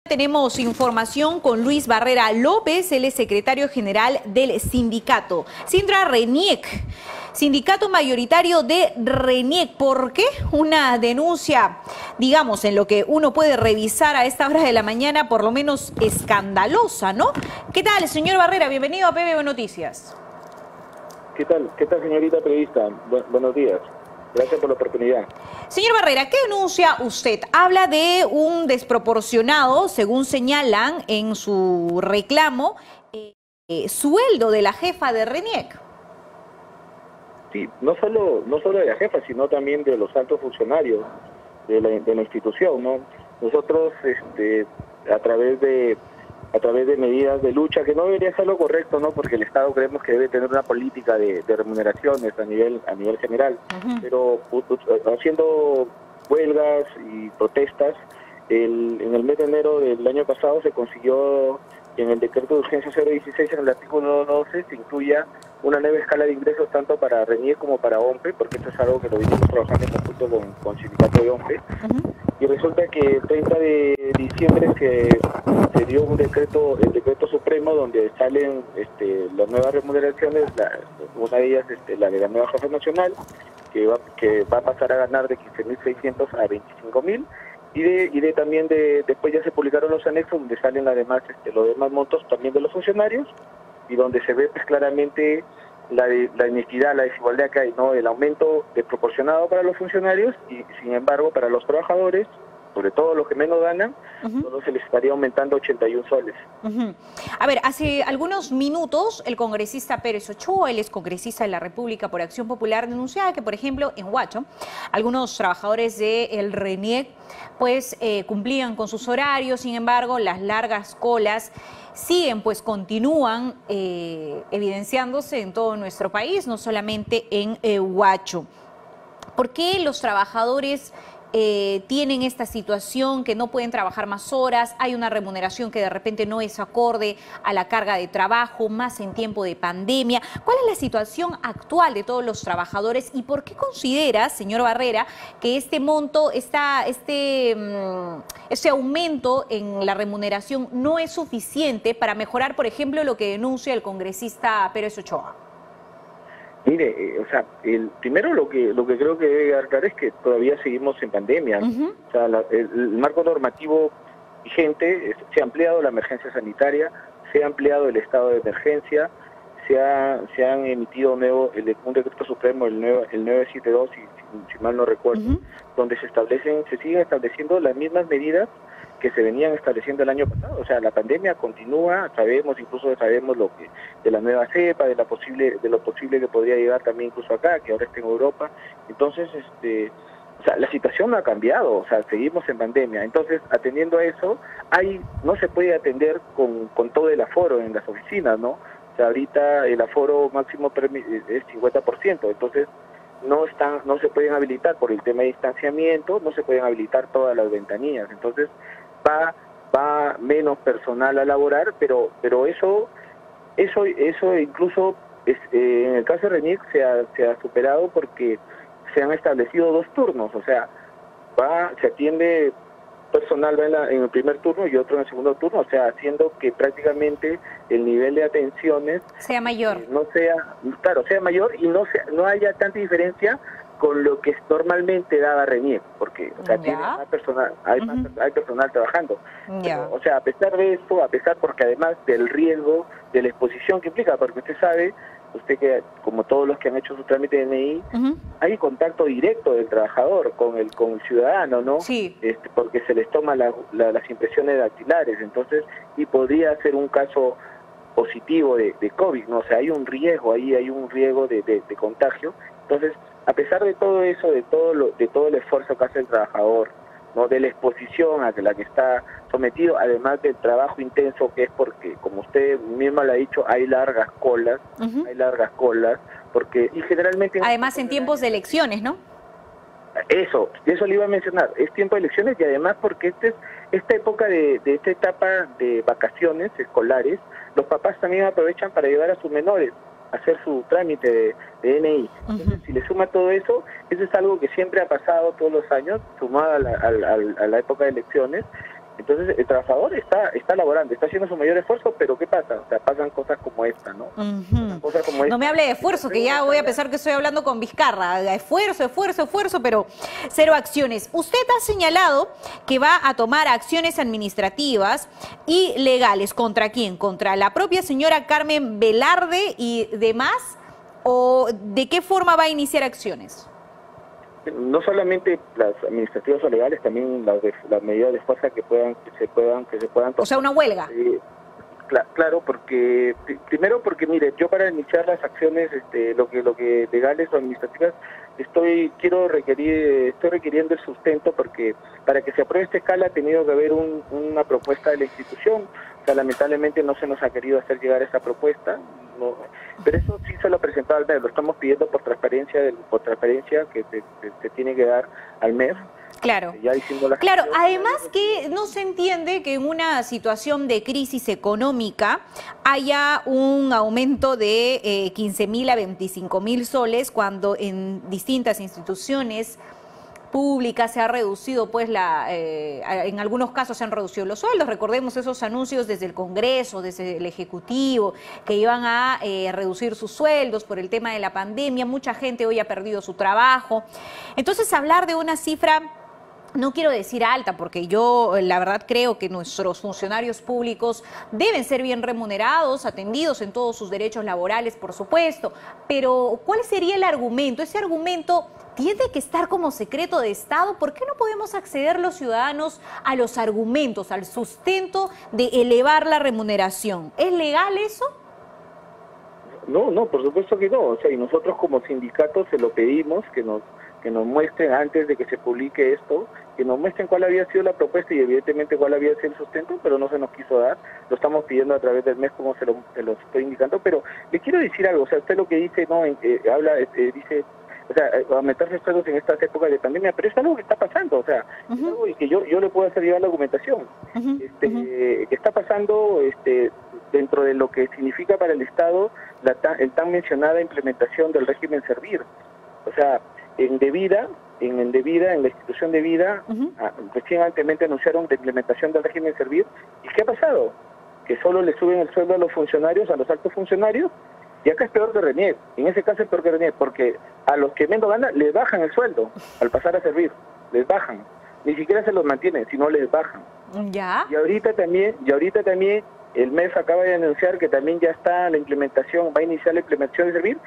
Tenemos información con Luis Barrera López, él es secretario general del sindicato. Sindra RENIEC, sindicato mayoritario de RENIEC. ¿Por qué una denuncia, digamos, en lo que uno puede revisar a esta hora de la mañana, por lo menos escandalosa, ¿no? ¿Qué tal, señor Barrera? Bienvenido a PBB Noticias. ¿Qué tal, señorita periodista? Buenos días. Gracias por la oportunidad. Señor Barrera, ¿qué denuncia usted? Habla de un desproporcionado, según señalan en su reclamo, sueldo de la jefa de RENIEC. Sí, no solo de la jefa, sino también de los altos funcionarios de la institución, ¿no? Nosotros, a través de medidas de lucha, que no debería ser lo correcto, ¿no? Porque el Estado creemos que debe tener una política de remuneraciones a nivel general, pero haciendo huelgas y protestas, en el mes de enero del año pasado se consiguió que en el decreto de urgencia 016, en el artículo 12, se incluya una nueva escala de ingresos tanto para RENIEC como para OMPE, porque esto es algo que lo venimos trabajando en conjunto con el sindicato de OMPE. Y resulta que el 30 de diciembre se dio el decreto supremo donde salen las nuevas remuneraciones, una de ellas la de la nueva jefa nacional, que va a pasar a ganar de 15.600 a 25.000, y también después ya se publicaron los anexos donde salen además los demás montos también de los funcionarios, y donde se ve pues claramente la inequidad, la desigualdad que hay, ¿no? El aumento desproporcionado para los funcionarios y sin embargo para los trabajadores, sobre todo los que menos ganan, solo se les estaría aumentando 81 soles. A ver, hace algunos minutos el congresista Pérez Ochoa, él es congresista de la República por Acción Popular, denunciaba que, por ejemplo, en Huacho, algunos trabajadores del RENIEC pues cumplían con sus horarios, sin embargo, las largas colas siguen, pues continúan evidenciándose en todo nuestro país, no solamente en Huacho. ¿Por qué los trabajadores tienen esta situación que no pueden trabajar más horas? Hay una remuneración que de repente no es acorde a la carga de trabajo, más en tiempo de pandemia. ¿Cuál es la situación actual de todos los trabajadores y por qué considera, señor Barrera, que este monto, este aumento en la remuneración no es suficiente para mejorar, por ejemplo, lo que denuncia el congresista Pérez Ochoa? Mire, primero lo que creo que debe quedar claro es que todavía seguimos en pandemia. O sea, el marco normativo vigente, se ha ampliado la emergencia sanitaria, se ha ampliado el estado de emergencia, se han emitido un decreto supremo, el 972, si mal no recuerdo, donde se siguen estableciendo las mismas medidas que se venían estableciendo el año pasado. O sea, la pandemia continúa, sabemos de la nueva cepa, de lo posible que podría llegar también incluso acá, que ahora está en Europa. Entonces, la situación no ha cambiado, o sea, seguimos en pandemia. Entonces, atendiendo a eso, no se puede atender con todo el aforo en las oficinas, ¿no? O sea, ahorita el aforo máximo es 50%, entonces no se pueden habilitar por el tema de distanciamiento, no se pueden habilitar todas las ventanillas. Entonces, va menos personal a laborar, pero eso incluso en el caso de RENIEC se ha superado porque se han establecido 2 turnos, o sea, se atiende personal en el primer turno y otro en el segundo turno, o sea, haciendo que prácticamente el nivel de atenciones sea mayor, sea mayor y no haya tanta diferencia con lo que normalmente daba RENIEC, porque o sea, tiene más personal, hay personal trabajando. Pero, o sea, a pesar de esto, porque además del riesgo, de la exposición que implica, porque usted que, como todos los que han hecho su trámite de DNI, hay contacto directo del trabajador con el ciudadano, ¿no? Sí. Porque se les toma las impresiones dactilares, entonces, y podría ser un caso positivo de COVID, ¿no? O sea, hay un riesgo ahí, hay un riesgo de contagio. Entonces, a pesar de todo eso, de todo el esfuerzo que hace el trabajador, ¿no? De la exposición a la que está sometido, además del trabajo intenso que es porque, como usted misma lo ha dicho, hay largas colas, porque, y generalmente... Además en tiempos de elecciones, ¿no? Eso le iba a mencionar, es tiempo de elecciones y además porque esta época esta etapa de vacaciones escolares, los papás también aprovechan para llevar a sus menores a hacer su trámite de DNI. Entonces, si le suma todo eso, eso es algo que siempre ha pasado todos los años, sumado a la época de elecciones, Entonces el trabajador está laborando, está haciendo su mayor esfuerzo, pero ¿qué pasa? O sea, pasan cosas como esta, ¿no? Ujú. Cosas como esta. No me hable de esfuerzo, que ya voy a pensar que estoy hablando con Vizcarra. Esfuerzo, esfuerzo, esfuerzo, pero cero acciones. Usted ha señalado que va a tomar acciones administrativas y legales. ¿Contra quién? ¿Contra la propia señora Carmen Velarde y demás? ¿O de qué forma va a iniciar acciones? No solamente las administrativas o legales, también las medidas de fuerza que se puedan tomar. O sea, una huelga. Claro, porque primero porque mire, yo para iniciar las acciones, lo que legales o administrativas, estoy requiriendo el sustento, porque para que se apruebe esta escala ha tenido que haber una propuesta de la institución. O sea, lamentablemente no se nos ha querido hacer llegar esa propuesta, no, pero eso sí se lo ha presentado al MEF, lo estamos pidiendo por transparencia que se tiene que dar al MEF. Claro, claro. Además que no se entiende que en una situación de crisis económica haya un aumento de 15.000 a 25.000 soles cuando en distintas instituciones públicas se ha reducido, pues en algunos casos se han reducido los sueldos. Recordemos esos anuncios desde el Congreso, desde el Ejecutivo, que iban a reducir sus sueldos por el tema de la pandemia. Mucha gente hoy ha perdido su trabajo. Entonces, hablar de una cifra, no quiero decir alta, porque yo la verdad creo que nuestros funcionarios públicos deben ser bien remunerados, atendidos en todos sus derechos laborales, por supuesto, pero ¿cuál sería el argumento? Ese argumento tiene que estar como secreto de Estado. ¿Por qué no podemos acceder los ciudadanos a los argumentos, al sustento de elevar la remuneración? ¿Es legal eso? No, por supuesto que no. O sea, y nosotros como sindicatos se lo pedimos que nos muestren antes de que se publique esto, que nos muestren cuál había sido la propuesta y evidentemente cuál había sido el sustento, pero no se nos quiso dar. Lo estamos pidiendo a través del mes, como se lo estoy indicando. Pero le quiero decir algo, o sea, usted lo que dice, no, dice, o sea, aumentarse sueldos en estas épocas de pandemia, pero es algo que está pasando, o sea, es algo que yo le puedo hacer llegar la argumentación. Que está pasando dentro de lo que significa para el Estado el tan mencionada implementación del régimen servir. O sea, en la institución de vida, recientemente anunciaron la implementación del régimen servir. ¿Y qué ha pasado? Que solo le suben el sueldo a los funcionarios, a los altos funcionarios, y acá es peor que RENIEC. En ese caso es peor que RENIEC, porque a los que menos ganan les bajan el sueldo al pasar a servir, les bajan. Ni siquiera se los mantienen, sino les bajan. ¿Ya? Y ahorita también el MEF acaba de anunciar que también ya está la implementación, va a iniciar la implementación de servir,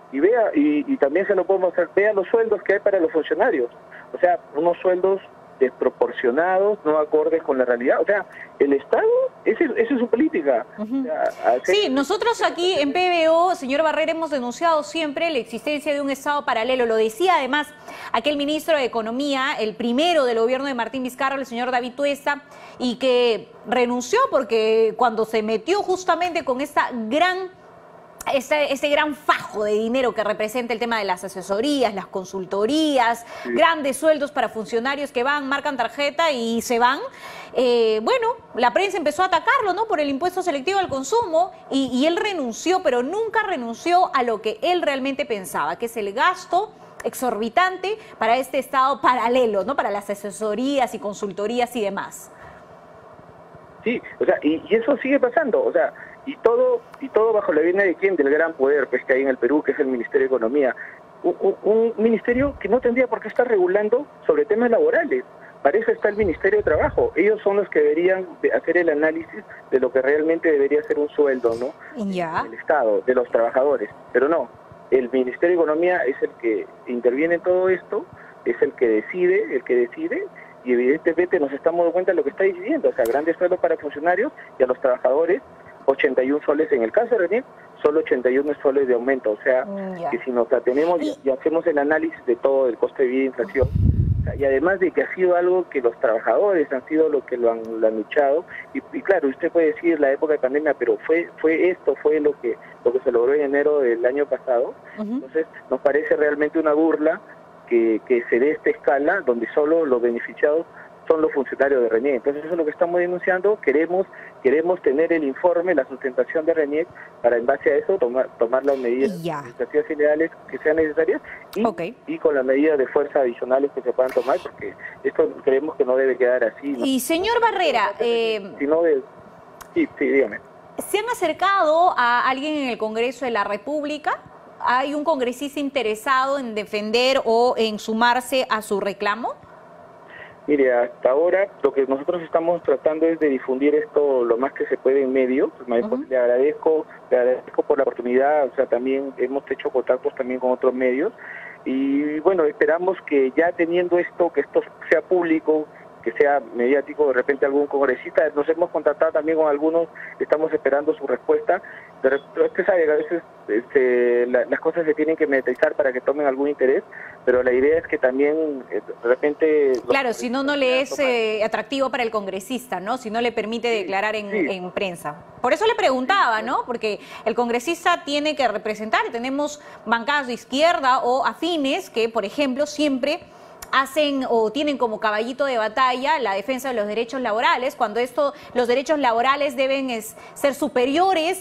y también se lo puedo mostrar, vea los sueldos que hay para los funcionarios, o sea, unos sueldos desproporcionados, no acordes con la realidad. O sea, el Estado, esa es su política. O sea, sí, nosotros aquí en PBO, señor Barrera, hemos denunciado siempre la existencia de un Estado paralelo. Lo decía además aquel ministro de Economía, el primero del gobierno de Martín Vizcarra, el señor David Tuesta, y que renunció porque cuando se metió justamente con ese gran fajo de dinero que representa el tema de las asesorías, las consultorías, grandes sueldos para funcionarios que van, marcan tarjeta y se van. Bueno, la prensa empezó a atacarlo, ¿no?, por el impuesto selectivo al consumo, y él renunció, pero nunca renunció a lo que él realmente pensaba, que es el gasto exorbitante para este Estado paralelo, ¿no?, para las asesorías y consultorías y demás. Sí, o sea, y eso sigue pasando, o sea, y todo bajo la venia de quién, del gran poder pues que hay en el Perú, que es el Ministerio de Economía, un ministerio que no tendría por qué estar regulando sobre temas laborales. Para eso está el Ministerio de Trabajo. Ellos son los que deberían hacer el análisis de lo que realmente debería ser un sueldo, ¿no? Ya. Del Estado, de los trabajadores. Pero no, el Ministerio de Economía es el que interviene en todo esto, es el que decide, y evidentemente nos estamos dando cuenta de lo que está decidiendo. O sea, grandes sueldos para funcionarios y a los trabajadores, 81 soles en el caso de RENIEC, solo 81 soles de aumento. O sea, que si nos atenemos y hacemos el análisis de todo, el coste de vida, inflación, y además de que ha sido algo que los trabajadores han sido lo que lo han luchado, y claro, usted puede decir la época de pandemia, pero fue lo que se logró en enero del año pasado. Entonces nos parece realmente una burla que se dé esta escala donde solo los beneficiados son los funcionarios de RENIEC. Entonces eso es lo que estamos denunciando. Queremos tener el informe, la sustentación de RENIEC, para en base a eso tomar las medidas administrativas y legales que sean necesarias y con las medidas de fuerza adicionales que se puedan tomar, porque esto creemos que no debe quedar así, ¿no? Y señor Barrera, sí, dígame. ¿Se han acercado a alguien en el Congreso de la República? ¿Hay un congresista interesado en defender o en sumarse a su reclamo? Mire, hasta ahora lo que nosotros estamos tratando es de difundir esto lo más que se puede en medios. Le agradezco por la oportunidad, o sea, también hemos hecho contactos también con otros medios y bueno, esperamos que ya teniendo esto, que esto sea público, que sea mediático, de repente algún congresista, nos hemos contactado también con algunos, estamos esperando su respuesta. Usted sabe que a veces las cosas se tienen que mediatizar para que tomen algún interés, pero la idea es que también de repente... Claro, si no, no le es atractivo para el congresista, ¿no? Si no le permite declarar en prensa. Por eso le preguntaba, ¿no? Porque el congresista tiene que representar, tenemos bancadas de izquierda o afines que, por ejemplo, siempre hacen o tienen como caballito de batalla la defensa de los derechos laborales, cuando los derechos laborales deben ser superiores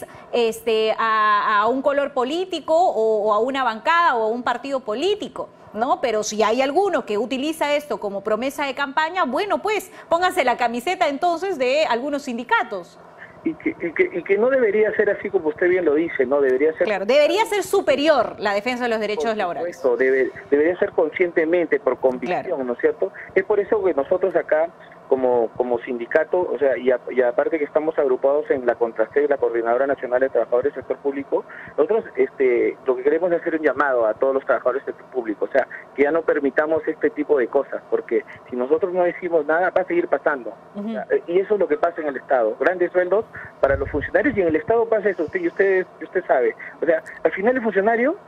a un color político o a una bancada o a un partido político, ¿no? Pero si hay alguno que utiliza esto como promesa de campaña, bueno, pues pónganse la camiseta entonces de algunos sindicatos. Y que no debería ser así como usted bien lo dice, ¿no? Debería ser... Claro, debería ser superior la defensa de los derechos laborales. Debería ser conscientemente, por convicción, ¿no es cierto? Es por eso que nosotros acá, como sindicato, o sea, y aparte que estamos agrupados en la CONTRASEC, la Coordinadora Nacional de Trabajadores del Sector Público, nosotros lo que queremos es hacer un llamado a todos los trabajadores del sector público, o sea, que ya no permitamos este tipo de cosas, porque si nosotros no decimos nada, va a seguir pasando. O sea, y eso es lo que pasa en el Estado, grandes sueldos para los funcionarios, y en el Estado pasa eso, usted sabe. O sea, al final el funcionario...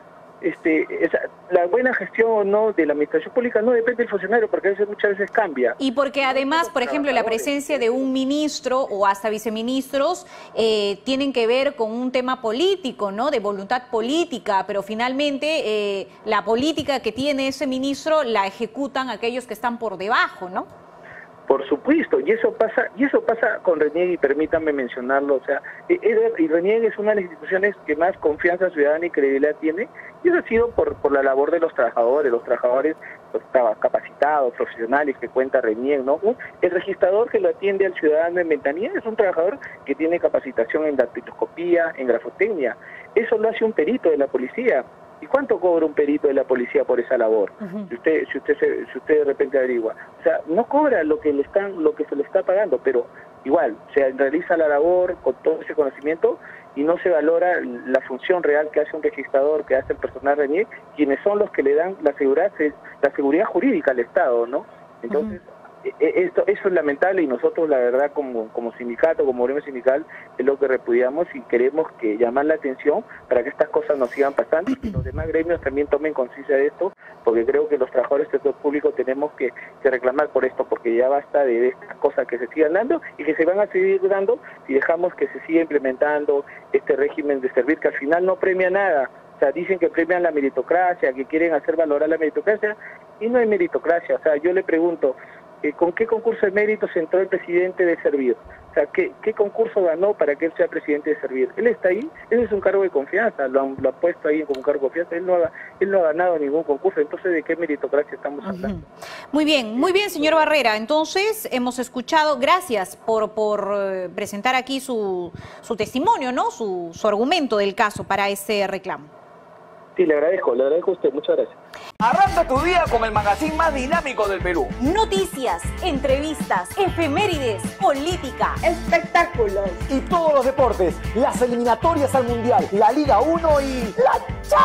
la buena gestión o no de la administración pública no depende del funcionario, porque muchas veces cambia. Y porque además, por ejemplo, la presencia de un ministro o hasta viceministros tienen que ver con un tema político, ¿no? De voluntad política, pero finalmente la política que tiene ese ministro la ejecutan aquellos que están por debajo, ¿no? Por supuesto, y eso pasa con RENIEC, y permítanme mencionarlo, o sea, y RENIEC es una de las instituciones que más confianza ciudadana y credibilidad tiene, y eso ha sido por la labor de los trabajadores pues, capacitados, profesionales que cuenta RENIEC, ¿no? El registrador que lo atiende al ciudadano en ventanilla es un trabajador que tiene capacitación en dactiloscopía, en grafotecnia, eso lo hace un perito de la policía. ¿Y cuánto cobra un perito de la policía por esa labor? Si usted de repente averigua. O sea, no cobra lo que se le está pagando, pero igual, se realiza la labor con todo ese conocimiento y no se valora la función real que hace un registrador, que hace el personal RENIEC, quienes son los que le dan la seguridad jurídica al Estado, ¿no? Entonces, eso es lamentable, y nosotros la verdad como sindicato, como gremio sindical, es lo que repudiamos y queremos llamar la atención para que estas cosas no sigan pasando y que los demás gremios también tomen conciencia de esto, porque creo que los trabajadores del sector público tenemos que reclamar por esto, porque ya basta de estas cosas que se sigan dando y que se van a seguir dando si dejamos que se siga implementando este régimen de servir que al final no premia nada. O sea, dicen que premian la meritocracia, que quieren hacer valorar la meritocracia, y no hay meritocracia. O sea, yo le pregunto, ¿con qué concurso de méritos entró el presidente de Servir? O sea, ¿qué concurso ganó para que él sea presidente de Servir? Él está ahí, ese es un cargo de confianza, lo ha puesto ahí como un cargo de confianza, él no ha ganado ningún concurso, entonces ¿de qué meritocracia estamos hablando? Muy bien, señor Barrera. Entonces, hemos escuchado, gracias por presentar aquí su testimonio, ¿no? Su argumento del caso para ese reclamo. Sí, le agradezco a usted, muchas gracias. Arranca tu día con el magazine más dinámico del Perú. Noticias, entrevistas, efemérides, política, espectáculos y todos los deportes, las eliminatorias al Mundial, la Liga 1 y la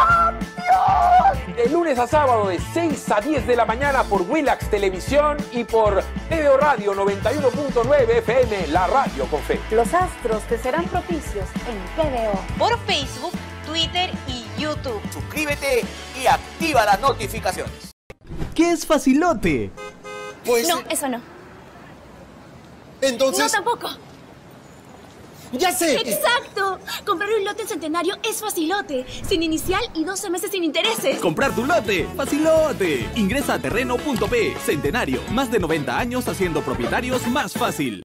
Champions. De lunes a sábado de 6 a 10 de la mañana por Willax Televisión y por TVO Radio 91.9 FM, la radio con fe. Los astros te serán propicios en TVO. Por Facebook, Twitter y YouTube. Suscríbete y activa las notificaciones. ¿Qué es facilote? Pues, no, eso no. Entonces... No, tampoco. ¡Ya sé! ¡Exacto! Comprar un lote en Centenario es facilote. Sin inicial y 12 meses sin intereses. ¡Comprar tu lote! ¡Facilote! Ingresa a terreno.p. Centenario. Más de 90 años haciendo propietarios más fácil.